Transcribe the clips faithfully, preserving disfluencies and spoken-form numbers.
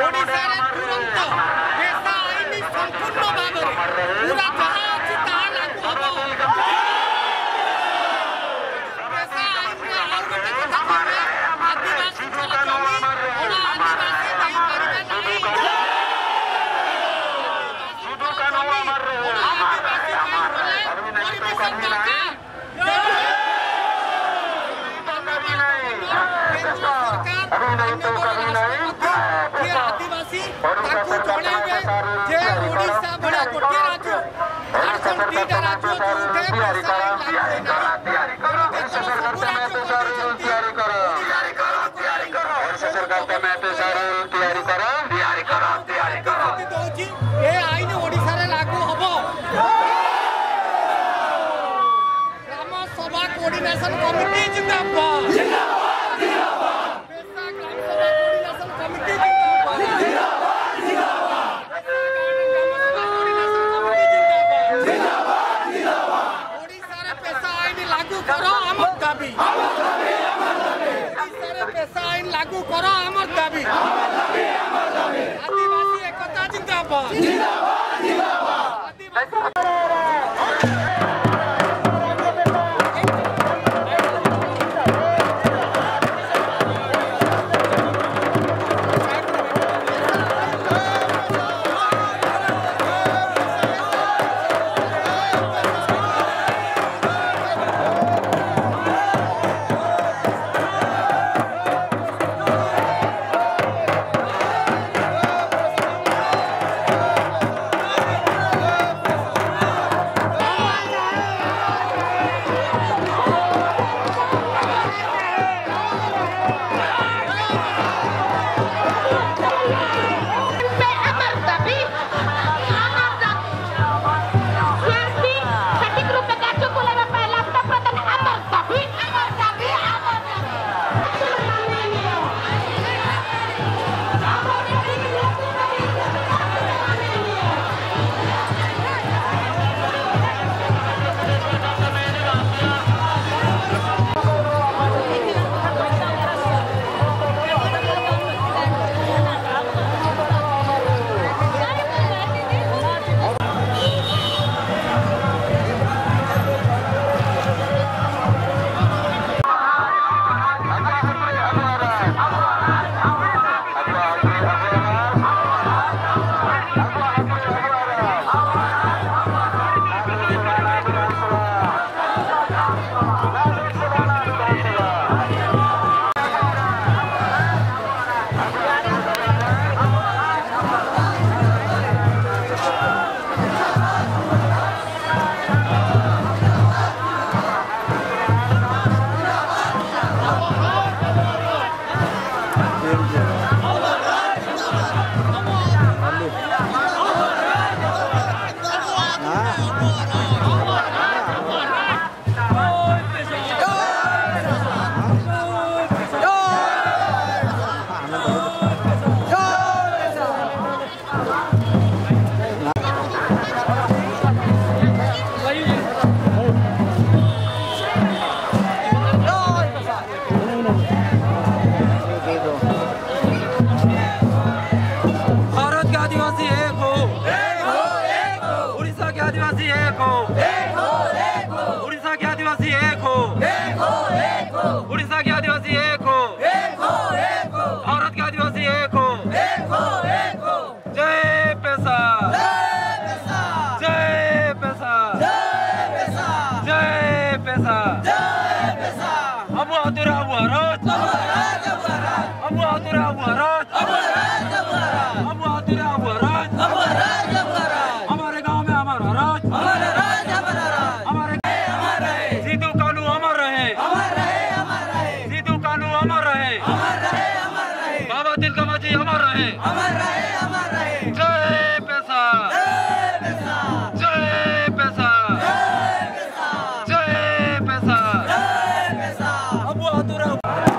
ओडिशारे तुरंत पेशा आईन संपूर्ण भाव में पूरा जहाँ अच्छी ताहा लागू हम पेशा आईन में और गोटे कथा कहबे आदिवासी जमी और आदिवासी नहीं पारिबे नहीं आदिवासी जनइबे जे ओडिशा भलिया गोटे राज्य झारखंड दीटा राज्य जोठे पेशा आईन आईन ओडिशा लागू हम ग्राम सभा कोऑर्डिनेशन कमिटी जिंदाबाद पेशा आईन लागू करो आमर दाबी आदिवासी एकता जिंदाबाद उड़ीसा के आदिवासी एक हो, भारत के आदिवासी एक हो। जय पेशा, जय पेशा, जय पेशा। अबू अधूरा अबू हराज, अबू अधूरा अबू हराज, अबू अधूरा अबू हराज। हमारे गांव में हमारा राज, हमारे सीधू कानू अमर रहे, सीधू कानू अमर रहे, बाबा तिलका मांझी अमर रहे। जय पेशा, जय पेशा, जय पेशा। अबू अधूरा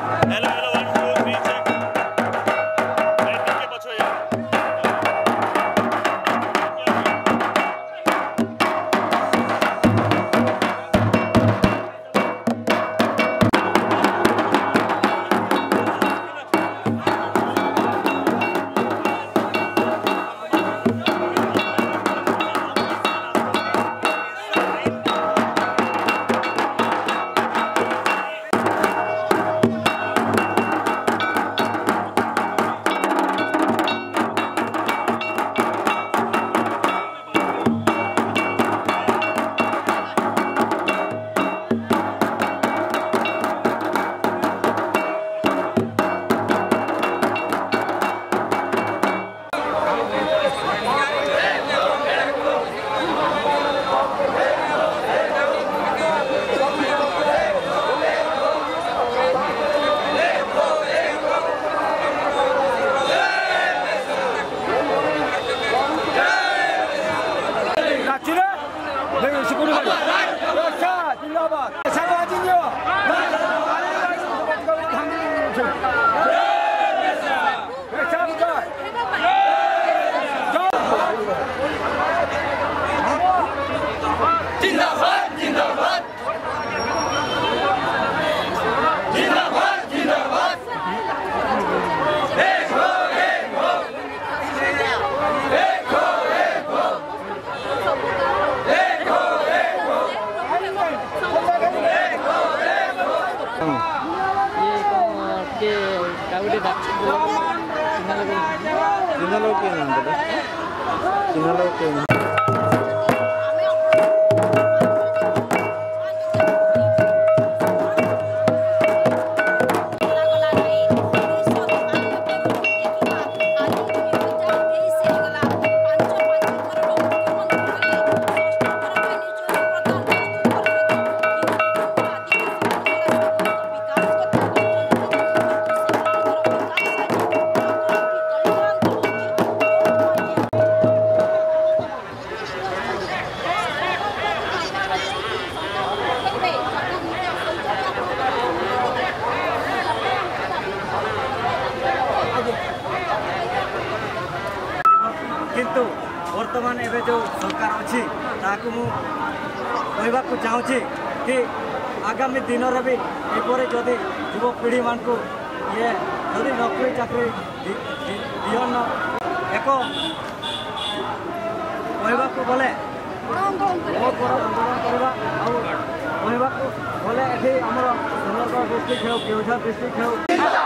किंतु वर्तमान एवं जो सरकार अच्छी ताकू कहवाक चाहूँगी कि आगामी दिन में भी एपरी जदि युवपीढ़ी मान को ये जदि नौकरी चाकरी दिहन एक कहवाक गले बहुत बड़ आंदोलन करवा कहवाक गले ये आमर सुंदरगढ़ डिस्ट्रिक्ट हो केवझर डिस्ट्रिक्ट हो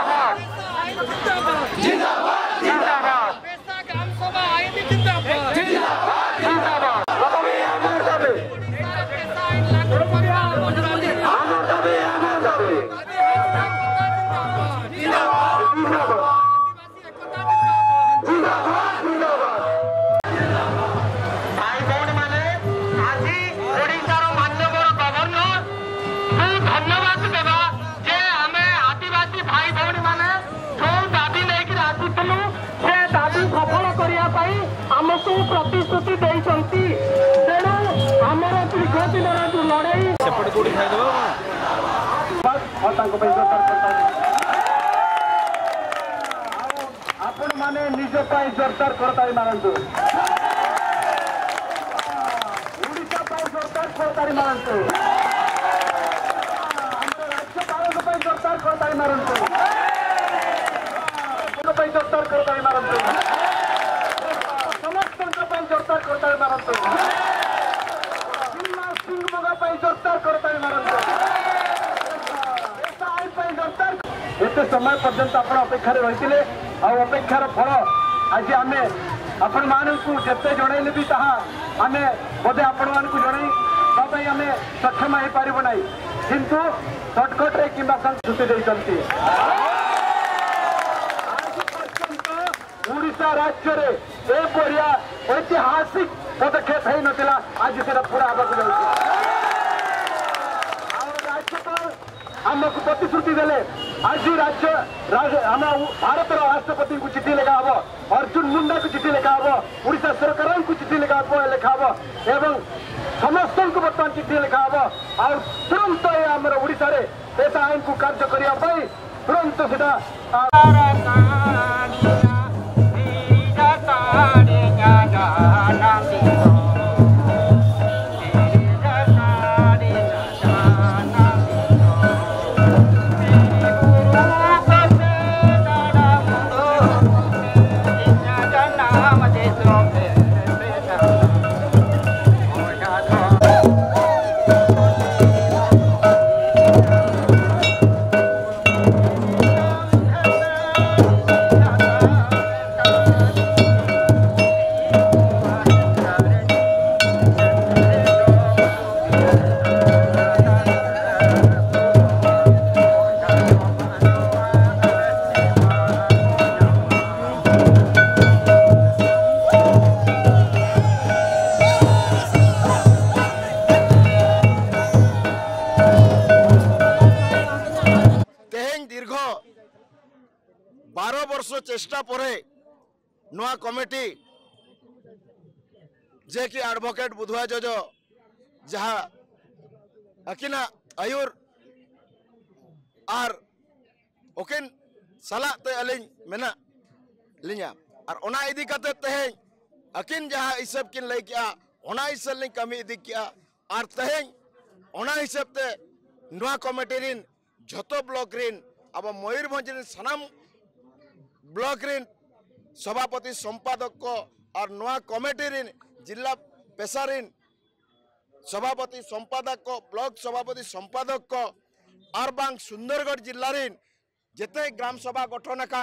आमको प्रतिश्रुति देती तेणु आमर दीर्घ दिन जो लड़ाई आपण मैंने निज जोरदार करताली मारतु ओडिशा जोरदार करताली मारतु राज्यपाल जोरदार करताली मारतु जोरदार करताली मारतु जोरदार करताली मारतु जिला सिंह मोगा जोरदार करताली मारतु जोरदार एत समय पर्यंत आप अपेक्षा रही अपेक्षार फल आज आम आपण मानक जिते जनइले भी ताहा आम बोधे आपण मानक जनई आम सक्षम हो पार ना किंतु सर्टकट्रे कि संस्कृति देती ओडिशा राज्य में एपरिया ऐतिहासिक पदक्षेप हो नाला आज से पूरा आवाक राज्यपाल आमको प्रतिश्रुति देले आज राज्य आम भारत राष्ट्रपति को चिठी लिखा हम अर्जुन मुंडा को चिठी लिखा हम ओडिशा सरकार को चिठी लिखा लिखा हम एवं समस्त को बर्तमान चिठी लिखा हम और तुरंत आम ओडिशा रे ऐसा आईन को कार्य करने तुरंत सेटा बारह वर्ष चेष्टा परे नुआ कमिटी जे कि एडवोकेट बुधवा जज जहा अकिना आयुर आर ओकेन सालाते अलिंग मेना लिंगा और ओना इदी कते तेहें अकिन जहाँ हिसाब किन लई किया ओना हिसाब लिंग कमी इदी किया और तेहें ओना हिसाब ते नुआ कमिटी रिन झोतो ब्लॉक रिन अब मयूरभंज रिन सनाम ब्लॉक रिन सभापति संपादक को और नुआ कमिटी रिन जिला पेशा रिन सभापति संपादक को ब्लॉक सभापति संपादक को और बांग सुंदरगढ़ जिला रिन जेते ग्राम सभा गठन कान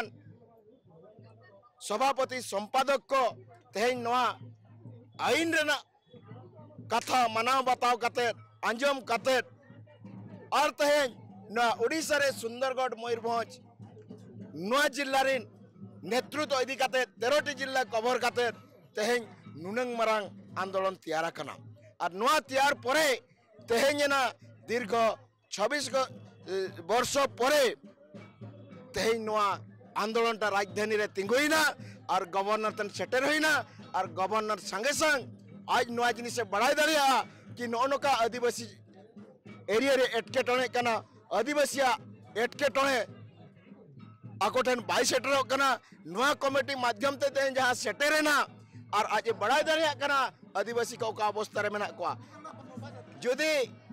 सभापति संपादक को तेहें नवा आईन रेना कथा मनाव बताव कते अंजम कते और तेहें नवा उड़ीसा रे सुंदरगढ़ मयूरभंज नवा जिला रिन नेतृत्व इदी कते तेरोटी जिला कवर कते तेहें नुनंग मरांग आंदोलन तैयार कना और नवा तैयार परे तेहें ना दीर्घ छब्बीस वर्ष परे तेहें नवा आंदोलन टा राजधानी रे तिंगुइना और गवर्नर तन सेटर होइना और गवर्नर संगे संग आज नवा जिनिस से बढ़ाई दाड़िया कि नौनका आदिवासी एरिया रे एटके टणे कना आदिवासिया एटके टणे आकोठन बाई सेटर कना नवा कमिटी माध्यम ते तेहें जहाँ सेटर ना और आज बढ़ाई दाड़िया कना आदिवासी का अवस्था रे मेना कोआ जुदी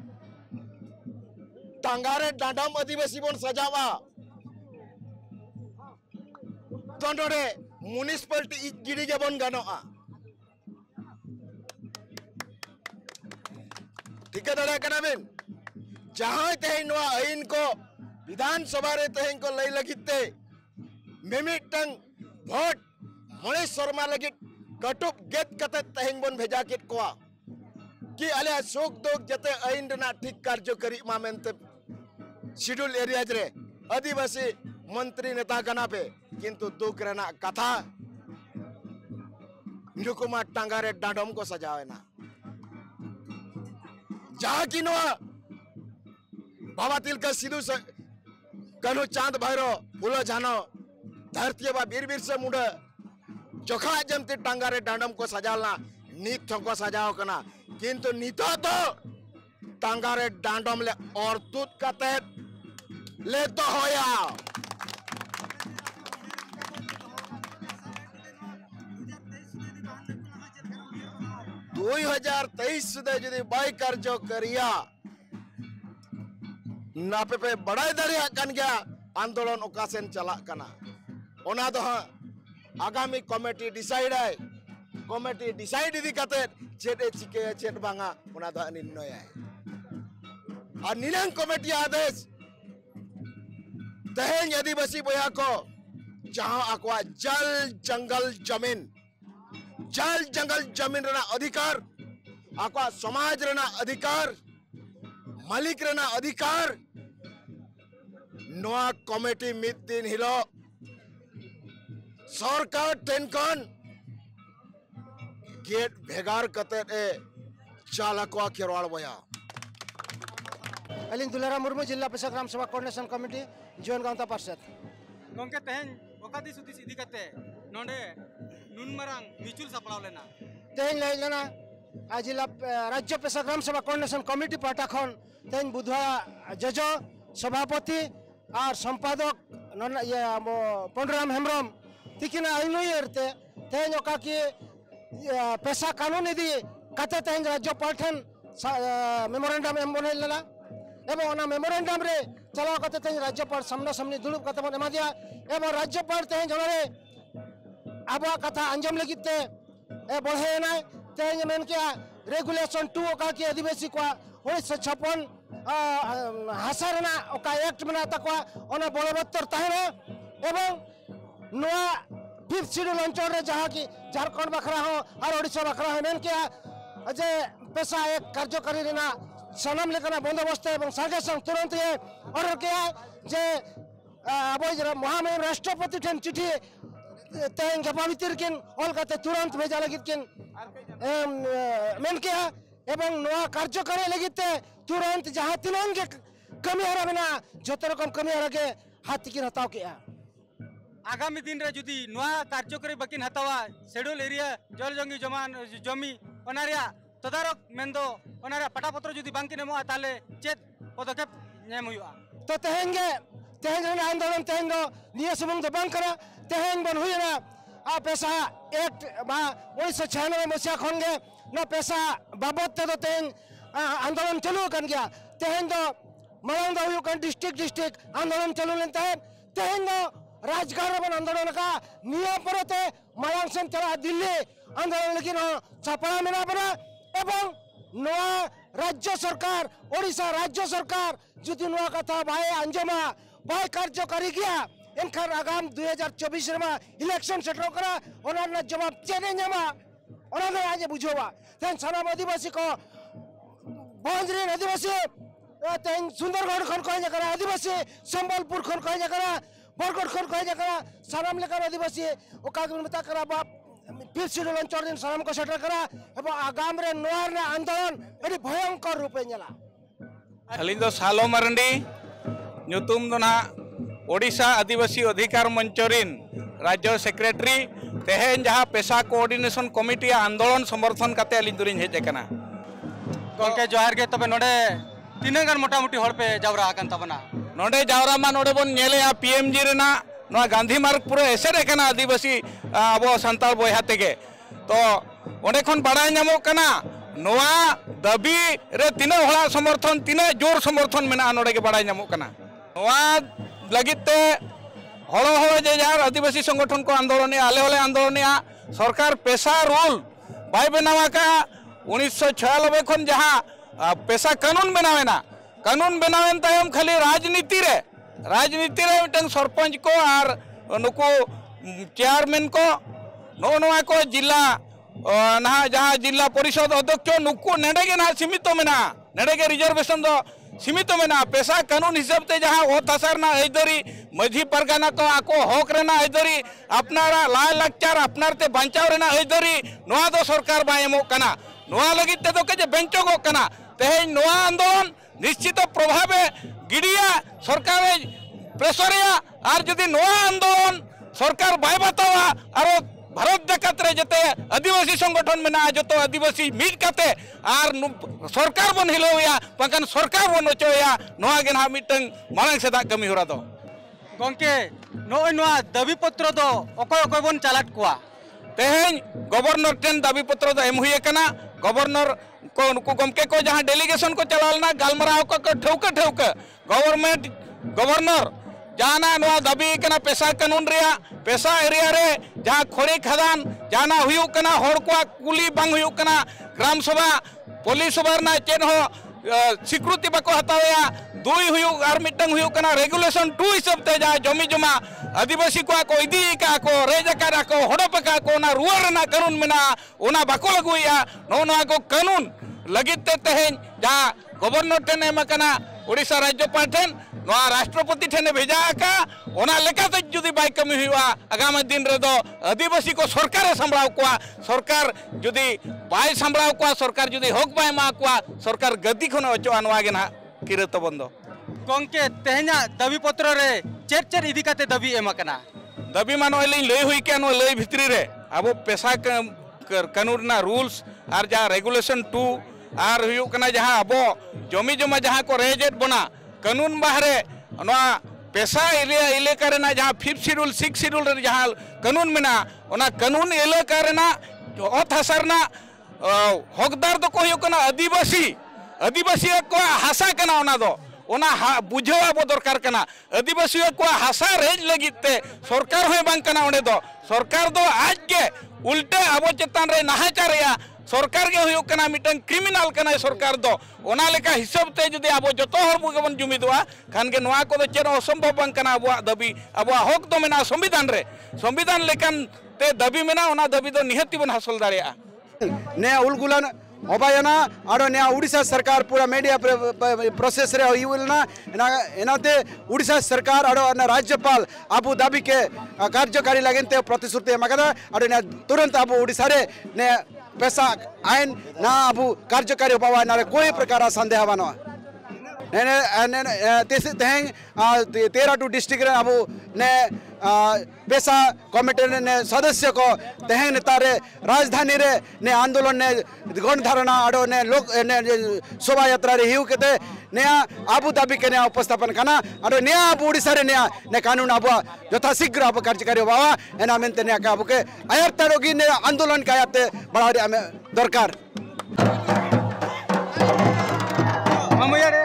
टांगारे डांडम आदिवासी बन सजावा तोंडोरे म्युनिसिपालिटी गिरी जबन गानोआ ठीक है दादा कना बिन जहां तेहें नवा आईन को विधानसभा रे तेहें को लई लगिते मिमिटंग वोट मणेश शर्मा लगी कटुप गेट कते तेहें बन भेजा केट कोआ कि आले सुख दुख जते आईन रेना ठीक कार्यकारी मा मेनते शेड्यूल एरियाज रे आदिवासी मंत्री नेता कना पे किंतु दुख रेना कथा नुकुमा टांगारे डांडम को सजावेना जहाँ की नवा बाबा तिलका सिद्धू कन्हू चांद भैरो फूलो झानो धरती बा बीर बीर से मुंडा जोखा जमती टांगारे डांडम को सजालना नीत को सजाओ कना किंतु नीतो तो टांगारे डांडम ले और तुत कते ले तो होया दुई हजार तेईस सुधे जुदी बाई कार्य करिया नापे पे बड़ाई दाड़िया कन गया आंदोलन ओकासेन चला कना ओना दो आगामी कमिटी डिसाइड है कमिटी डिसाइड इदी कते चेटे चिके चेट बांगा ओना दो निर्णय है और निलंग कमिटी आदेश तेहें आदिवासी बोया को जहां अकवा जल जंगल जमीन जल जंगल जमीन रेना अधिकार आकवा समाज रेना अधिकार मालिक रेना अधिकार नवा कमिटी मिद दिन हिलो सरकार टेनकन गेट भेगार कते ए चालकवा खेरवाड़ बोया अलिंग दुलारा मुर्मू जिला पेशा ग्राम सभा कोऑर्डिनेशन कमिटी जीवन गांवता पार्षद गंके तेहें ओकादी सुदिस इदी कते नोंडे नुन मरांग मिचुल सपड़ाव लेना तेहें लई लेना आ जिला राज्य पेशा ग्राम सभा कोऑर्डिनेशन कमिटी पाटा खन तेहें बुधवा जजो सभापति और संपादक पंडुराम हेम्ब्रम तिकिना आइनुयरते तेहें ओका की पेशा कानून इदी कते तेहें राज्यपाल ठन मेमोरेंडम एम बने लेना एवं ओना मेमोरेंडम रे चलाव कते तेहें राज्यपाल सामना सामनी दुड़ुब कते बन एमा दिया एवं राज्यपाल तेहें जनारे आबा कथा अंजम लगिते ए बढ़ेना तेहें मेन किया रेगुलेशन टू ओका की आदिवासी को उन्नीस सौ छप्पन हासा रेना ओका एक्ट बना तकवा ओना बलवत्तर ताहेना एवं नवा फिफ्थ शेड्यूल अंचल रे जहाँ की झारखंड बखरा हो और ओडिशा बखरा हो मेन किया जे पेशा एक कार्यकारी रेना सनम लेकना बंदोबस्त एवं संगे संग तुरंत ये ऑर्डर किया जे अब महामहिम राष्ट्रपति ठेन चिठी तेहें गपा भीतर किन ऑल कते तुरंत भेजा लगित किन मेन किया एवं नवा कार्यकारी लगित तुरंत जहाँ तिनंग कमी हरा बिना जत रकम कमी हरा के हाथ किन हताव किया आगामी दिन रे जुदी नवा कार्यकारी बकिन हतावा शेड्यूल एरिया जल जंगी जमान जमी ओनारिया तदारक मेंदो ओनारिया पटापत्र जुदी बांकिन एमो ताले चेत पदक्षेप नेम हुआ तो तेहें तेहन आंदोलन तेहन दो निया सुमुंग दो बांग करा तेहन बन हुई ना आ पैसा एक्ट बा उन्नीस सौ छियानवे मसीहा खन गे ना पैसा बाबत ते दो तेहन आंदोलन चलू कन गया तेहन दो मलंग दो हुई कन डिस्ट्रिक्ट डिस्ट्रिक्ट आंदोलन चलू लेते हैं तेहन दो राजगार बन आंदोलन का निया पर ते मलंग से चला दिल्ली आंदोलन लेकिन छापड़ा में ना बना एवं नवा राज्य सरकार ओडिशा राज्य सरकार जुदी नवा कथा भाई अंजमा भाई कार्यकारी गया इनखान आगाम दो हज़ार चौबीस रे इलेक्शन सेटल करा ओना जवाब चेने ᱧᱟᱢᱟ ओना ने आज बुझोवा तेन सानाम आदिवासी को बंजरी आदिवासी तेन सुंदरगढ़ खन कहे जकरा आदिवासी संबलपुर खन कहे जकरा बरगढ़ खन कहे जकरा सानाम लेकर आदिवासी ओका मता करा बाप फिर शेड्यूल अंचल दिन सानाम को सेटल करा एवं आगाम रे नोआर ने आंदोलन एडी भयंकर रूपे नेला अलिंग दो सालो मरंडी ᱧᱩᱛᱩᱢ ᱫᱚ ᱱᱟᱦᱟᱜ ओडिशा आदिवासी अधिकार मंचरिन राज्य सेक्रेटरी तेहेन जहाँ पेशा कोऑर्डिनेशन कमिटी आंदोलन समर्थन करते अलिंग दुरिन हेज कना गंके जोहार के तबे नोडे तीन गान मोटा मोटी हड़ पे जावरा आकन तबना नोडे जावरा मा नोडे बन नेलेया पीएमजी रेना नोआ गांधी मार्ग पूरा एसेर कना आदिवासी अब संताल बोया तेगे तो ओंडे खन बाडाय ᱧᱟᱢᱚᱜ कना नोआ दाबी रे तीना हड़ा समर्थन तीना जोर समर्थन मेना नोडे के बाडाय ᱧᱟᱢᱚᱜ कना नोआ लगिते हड़ो हड़ो जे जार आदिवासी संगठन को आंदोलन आले हले आंदोलन सरकार पेशा रूल बाय बनावा का उन्नीस सौ छियानवे खन जहाँ पेशा कानून बनावेना कानून बनावेन तायम खाली राजनीति रे राजनीति रे मिटन सरपंच को और नुको चेयरमैन को नो नोआ को जिला ना जहाँ जिला परिषद अध्यक्ष नुको नेडे के ना सीमित मेना नेडे के रिजर्वेशन दो सीमित मेना पेशा कानून हिसाब से जहाँ ओ तसार ना ऐदरी मझी परगाना तो आको हक रेना ऐदरी अपनारा लाय लाचार अपनार ते बांचाव रेना ऐदरी नोआ दो सरकार बा एमो कना नोआ लगित ते दो के बेंचो गो कना तेहेन नोआ आंदोलन निश्चित प्रभावे गिडिया सरकार प्रेसरिया आर जदि नोआ आंदोलन सरकार बाय बतावा आरो भारत जगत रे जते आदिवासी संगठन में ना जतो आदिवासी मिट काते आर सरकार बन हिलोया पकन सरकार बन ओचोया नोआ गे ना मिटंग मांग सेदा कमी होरा दो गंके नोय नोआ दाबी पत्र दो ओकोय ओकोय बन चालाट कोआ तेहेन गवर्नर टेन दाबी पत्र दो एम हुए कना गवर्नर को नुको गमके को जहां डेलीगेशन को चलालना गालमराव को ठौक ठौक गवर्नमेंट गवर्नर जाना नोआ दाबी कना पेशा कानून रिया पेशा एरिया रे जहाँ खोड़ी खदान जाना हुयुक कना होड़ को कुली बांग हुयुक कना ग्राम सभा पुलिस सभा ना चेन हो स्वीकृति बाको हताया दुई हुयुक आर मिटंग हुयुक कना रेगुलेशन टू हिसाब ते जहाँ जमी जमा आदिवासी को को इदी का को रेजका को होड़प का को ना रुआर ना कानून मेना ओना बाको लगुया नो ना को कानून लगित ते तेहेन जहाँ गवर्नर टेन एम कना ओडिशा राज्यपाल ठेन नोआ राष्ट्रपति ठेने भेजा का ओना लेकाते जुदी बाय कमी हुआ आगामी दिन रे दो आदिवासी को सरकार संभाव को सरकार जुदी बाय संभाव को सरकार जुदी हक बाय मा को सरकार गद्दी खन अचो नोआ गे ना किरत बंदो गंके तेहना दाबी पत्र रे चेर चेर इदी काते दाबी एम कना दाबी मानो लई लई हुई के नो लई भितरी रे अब पेशा कानून ना रूल्स आर जा रेगुलेशन टू आर हुयुक कना जहाँ अब जमी जमा जहाँ को रेजेट बना कानून बाहरे नोआ पेशा एरिया इलाका रेना जहाँ फिफ्थ शेड्यूल सिक्स शेड्यूल रे जहाँ कानून मेना ओना कानून इलाका रेना अत हासा रेना हकदार दो को हुयुक कना आदिवासी आदिवासी को हासा कना ओना दो ओना बुझाव अब दरकार कना आदिवासी को हासा रेज लगित ते सरकार होय बांग कना ओंडे दो सरकार दो आज के उल्टे अब चेतान रे नाहाचारया सरकार के हुयुक कना मिटन क्रिमिनल कना सरकार दो ओना लेका हिसाब ते जदि अब जतो हर बुगबन जुमिदवा खान के नोआ को चेर असंभव बांग कना अब दाबी अब हक दो मेना संविधान रे संविधान लेकन ते दाबी मेना ओना दाबी दो निहति बन हासिल दाड़िया ने उलगुलन होबायना आरो ने उड़ीसा सरकार पूरा मीडिया प्रोसेस रे होइलना एनाते उड़ीसा सरकार आरो राज्यपाल आबू दाबी के कार्यकारी लगनते प्रतिश्रुति एमाकदा आरो ने तुरंत आबू उड़ीसा रे ने पेशा आईन ना आबू कार्यकारी होबावा ना कोई प्रकार संदेह बनो ने तेरा टू डिस्ट्रिक्ट रे आबू ने पेशा कमिटी ने सदस्य को तेहें नेतारे राजधानी रे ने आंदोलन ने गणधारणा आड़ो ने लोक ने शोभा यात्रा रे हिउ केते ने आबू दाबी के ने उपस्थापन करना आड़ो ने आबू ओडिसा रे ने ने कानून आबू यथाशीघ्र आबू कार्यकारी बाबा एना मेनते ने का आबू के आयरता रोगी ने आंदोलन का आते बढ़ाड़ी हमें दरकार हम यार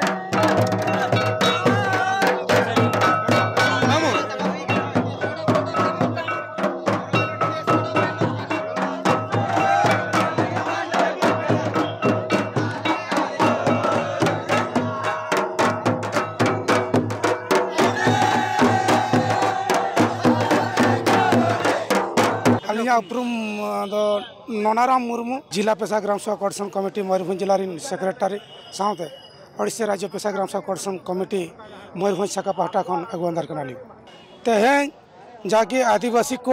उपरुम ननाराम मुर्मू जिला पेशा ग्राम सभा कोऑर्डिनेशन कमिटी मयूरभंज जिला सेक्रेटरी साथे ओडिशा राज्य पेशा ग्राम सभा कोऑर्डिनेशन कमिटी मयूरभंज शाखा पाहटा खन अगुवादार कनाली तेहें जाके आदिवासी को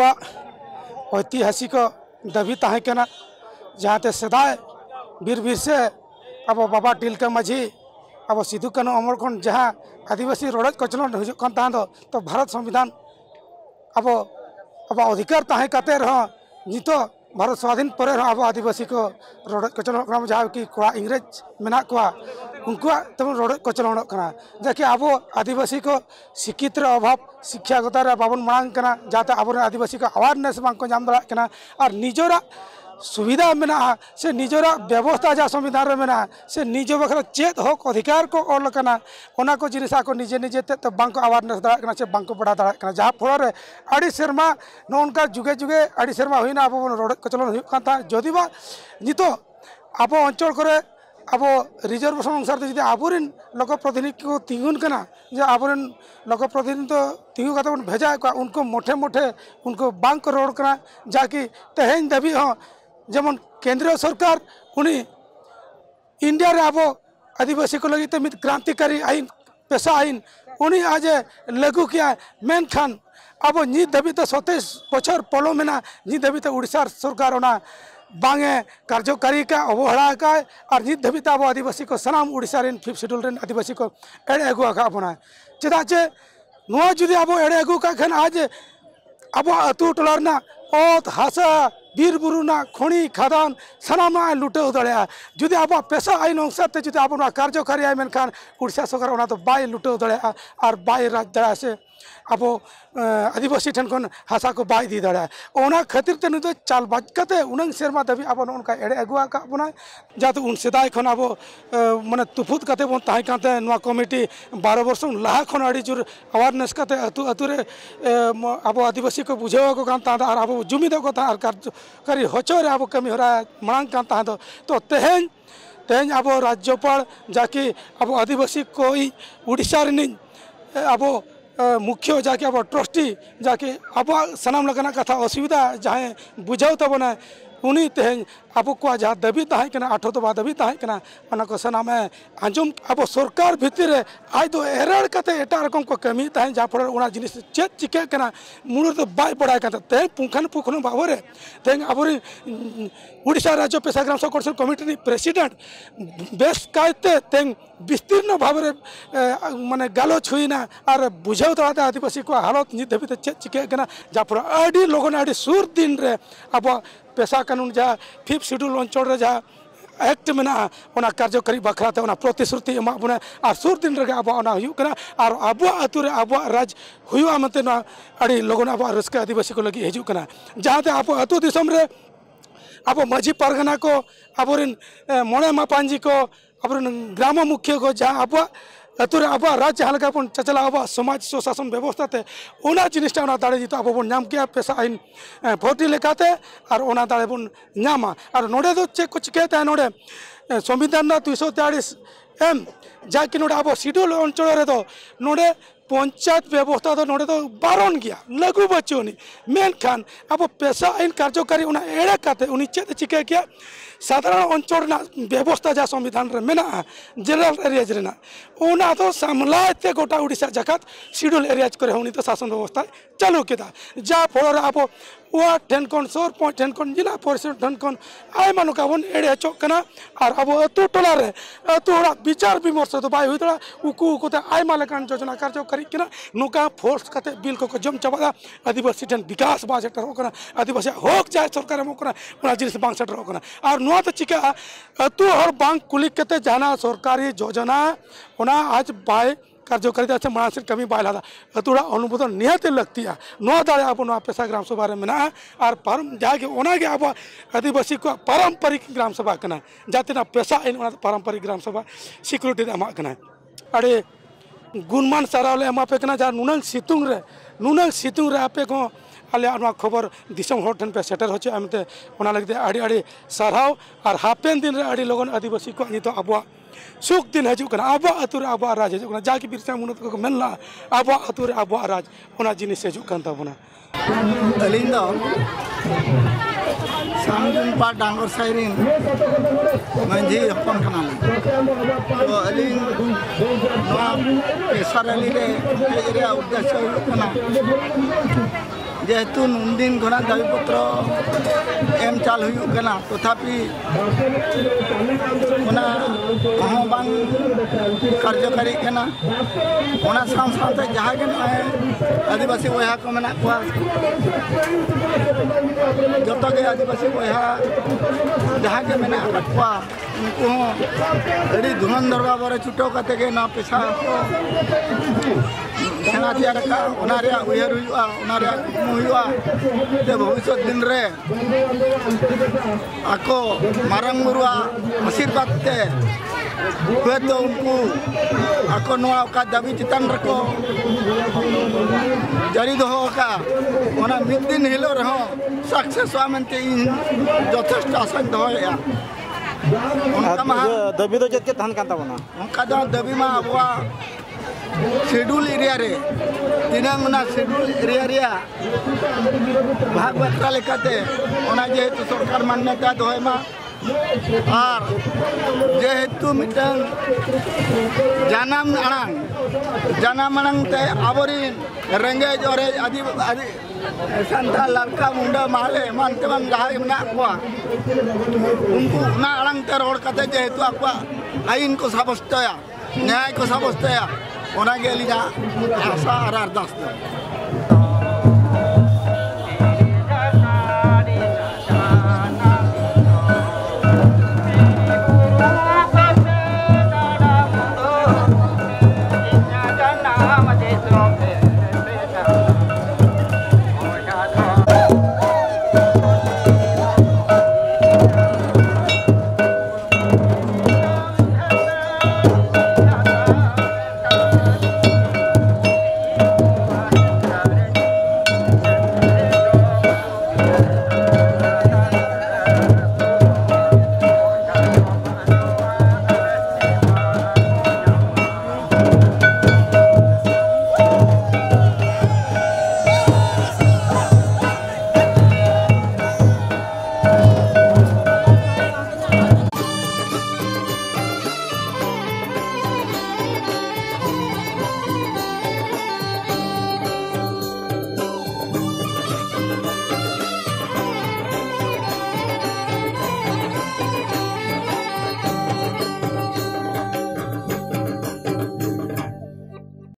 ऐतिहासिक दाबी तहकना जहाँते सदाय बीर बीर से अब बाबा टिलका माझी अब सिद्धू कानू अमर खन जहाँ आदिवासी रोड कचलन हजून तो भारत संविधान अब अब अधिकार तहे कते रह नित भारत स्वाधीन पर अब आदिवासी को रोड कचलन जहाँ कि कोड़ा इंग्रेज मेना को उनको तब रोड कचलन जैसे अब आदिवासी को शिक्षित अभाव शिक्षागत बाबन मांग जहाँ अब आदिवासी को अवेयरनेस बांको जाम दाड़ा और निजरा सुविधा मेना से निजरा व्यवस्था जहाँ संविधान में मेना से निज बखरा चेत हक अधिकार को ओलकना ओना को जिनिसा को निजे निजे तो बांको अवेयरनेस दाड़ा से बांको बढ़ा दाड़ा जहाँ फल आड़ी सेरमा नौका जुगे जुगे आड़ी सेरमा हुईना अब रोड कचलन होता जदि बा नितो अब अंचल करे अब रिजर्वेशन अनुसार जो आबोरेन लोक प्रतिनिधि को तिंगुन कना जे आबोरेन लोक प्रतिनिधि तो तिंगु का भेजा उनको मोटे मोटे उनको बांक को रोड कना जाकि तेहें दाबी हाँ जेमन केंद्रीय सरकार उनी इंडिया रे अब आदिवासी को लगी मित क्रांतिकारी आईन पेशा आईन उनी आज लागू किया मेनखान अब नित धाबी तो सत्ताईस बछर पलो मेना नित धाबी तो उड़ीसा सरकार ओना बांगे कार्यकारी का अवहेला का और नित धाबी तो अब आदिवासी को सनाम उड़ीसा रेन फिफ्थ शेड्यूल रेन आदिवासी को एड़े अगुआ का अपना चेदा चे नुआ जुदी अब एड़े अगु का खान आज अब अतु टोलारना ओत हासा बीर बुरुना खणी खादान सानामा लुटाव दाड़ा जुदी अब पेशा आईन अनुसार ते जुदी अब कार्यकारी आय मेनखान उड़ीसा सरकार ओना तो बाय लुटाव दाड़ा और बाय राज दाड़ा से अब आदिवासी ठन खन हासा को बाय दी दाड़ा ओना खातिर ते नुदो चाल बाज कते उनंग सेरमा दाबी अब उनका एड़े अगुआ का अपना जाते उन सेदाय खन अब माने तुफुत कते बन ताहे काते नुआ कमिटी बारह वर्ष लाहा खन अड़ी जुर अवेयरनेस कते अतु अतुरे अब आदिवासी को बुझाव को कान ता और अब जुमिद को ता और कार्यकारी हचोरे अब कमी हरा मांग कान ता तो तेहें तेहें अब राज्यपाल जाके अब आदिवासी को उड़ीसा रे अब मुख्य जाके अब ट्रस्टी जाके अब सनाम लगना कथा असुविधा जहाँ बुझाव तबना उनी तेहें अब को जहाँ दाबी तहकना आठो दबा दाबी तहकना ओना को सनाम आंजम अब सरकार भितर आज तो एरड़ कते एटा रकम को कमी तहन जहाँ फल ओना जिनिस चेत चिका मुड़ तो बाय पड़ा तेहें पुंखान पुखन बाबरे तेहें अब उड़ीसा राज्य पेशा ग्राम सभा कोऑर्डिनेशन कमिटी प्रेसिडेंट बेस कायते तेहें विस्तीर्ण भाव माने गालोच हुईना और बुझाव दाड़ा आदिवासी को हालत नित धाबी चेत चिका जहाँ फल आड़ी लोगन आड़ी सुर दिन रे अब पेशा कानून जहाँ फिफ्थ शेड्यूल अंचल जहाँ एक्ट में ओना कार्यकारी बखराते ओना प्रतिश्रुति एमा बना और सुर दिन रे अब ओना हुई कना और अब आतु रे अब राज हुआ मते ना अड़ी लोगन अब रस्का आदिवासी को लगी हजू कना जहाँते अब आतु दिसम रे अब माझी पारगना को अबोरिन मोणे मापांजी को अबोरिन ग्राम मुख्य को जहाँ अब अतुरे अब राज जहाँ बन चचला अब समाज सुशासन व्यवस्था ते ओना जिनिसटा ओना दाड़े जितो अब बन नाम किया पेशा आईन फोर्टी लेकाते और ओना दाड़े बन नामा और नोडे दो चेक को चिकाते नोडे संविधान ना दुई सौ तेयालीस एम जाकि नोडे अब शेड्यूल अंचल रे दो नोडे पंचायत व्यवस्था तो नोडे तो बारन गया लागू बच्चों मेनखान अब पेशा आईन कार्यकारी उना एड़े काते उनी चेत चिका किया साधारण अंचल व्यवस्था जहाँ संविधान रे मेना जनरल एरियाज रेना ओना तो सामलाते गोटा उड़ीसा जगत शेड्यूल एरियाज करे होनी तो शासन व्यवस्था चालू केदा जा फल अब वार्ड ठेन कौन सोर पॉइंट ठेन कौन जिला परिषद ठेन कौन आय मानु का बन एड़े चोकना और अब अतु टोला रे अतु हड़ा विचार विमर्श तो बाय हुइतला उकु उकुते आय मालकान योजना कार्य करी किना नुका फोर्स कते बिल को जम चबादा आदिवासी ठेन विकास बा सेटर होकना आदिवासी होक जाय सरकार मोकना ओना जिनिस बांग सेटर होकना और नुआ तो चिका अतु हर बांग कुलिक कते जाना सरकारी योजना ओना आज बाय कार्यकारी अच्छे मानसिक कमी बायला अतुड़ा अनुमोदन निहत लगती है नौ दाड़े अब पेशा ग्राम सभा मेना और परम जाके ओनागे अब आदिवासी को पारंपरिक ग्राम सभा करना जाते ना पेशा इन पारंपरिक ग्राम सभा सिक्योरिटी एमा करना अरे गुणमान सारावले एमा पे करना जहाँ नुनंग सितुंग रे नुनंग सितुंग रे आपे को आले अनवा खबर दिसम होर ठन पे सेटर होचे अमते ओना लगते आड़ी आड़ी साराव और हापेन दिन रे आड़ी लोगन आदिवासी को नि तो अब सुख दिन हजूकना अब अतुर अब राज हजूकना जाके बिरसा मुनत को मेलना अब अतुर अब राज ओना जिनिस हजूकन तबना अलिंग दो सामजुन पा डांगर साइरिन मंझी हपन कना तो अलिंग नवा पेशा रैली रे एरिया उद्देश्य हुकना जेहेतु नुनदिन घना दाबी पत्र एम चाल हुकना तथापि ओना अहो बांग कार्यकारी कना ओना साम साथे जहाँ के आदिवासी बहा को मेना को जतो के आदिवासी बहा जहाँ के मेना को उनको अड़ी धुरंधर बाबरे छुटो कते के ना पेशा सेना तैयार का ओना रे उयर हुआ ओना रे हुआ जे भविष्य दिन रे आको मारंग मुरुआ आशीर्वाद ते हुए तो उनको आको नवा का दाबी चितान रखो जारी दो का ओना मिद दिन हिलो रहो सक्सेस वामनते यथेष्ट आशा दया दाबी तो चेत धान कांता बना उनका दो दाबी मा अबवा शेड्यूल एरिया रे दिनांगना शेड्यूल एरिया रे भाग बखरा लेकाते ओना जेहेतु सरकार मान्यता दोय मा और जेहेतु मिटन जानम अड़ांग जानम अड़ांग ते आबोरिन रेंगेज ओरे आदि आदि संता लड़का मुंडा माले मानते मन जहाँ मना को उनको ना अड़ांग ते रोड कते जेहेतु आपा आइन को साबस्तया न्याय को साबस्तया ओना गेलिया आशा आर अरदास